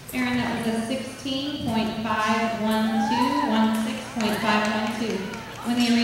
Aaron, that was a 16.512, 16.512. When the